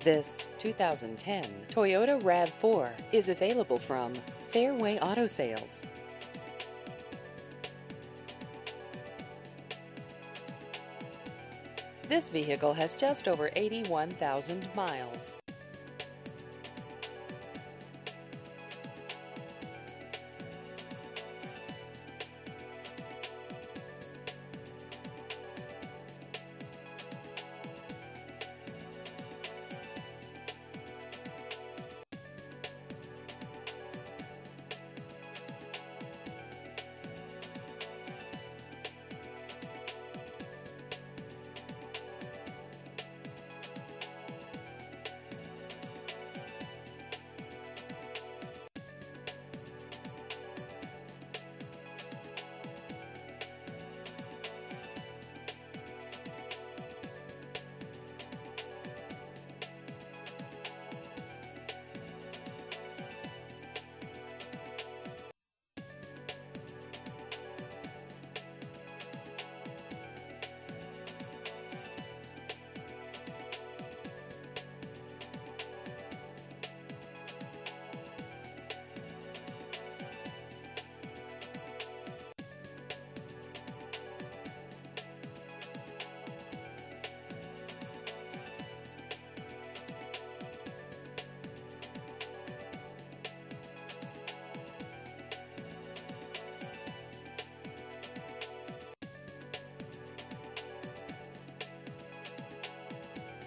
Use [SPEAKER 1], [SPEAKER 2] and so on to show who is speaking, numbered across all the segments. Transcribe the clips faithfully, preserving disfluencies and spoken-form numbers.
[SPEAKER 1] This two thousand ten Toyota RAV four is available from Fairway Auto Sales. This vehicle has just over eighty-one thousand miles.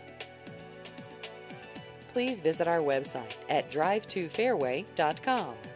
[SPEAKER 1] Please visit our website at drive to fairway dot com.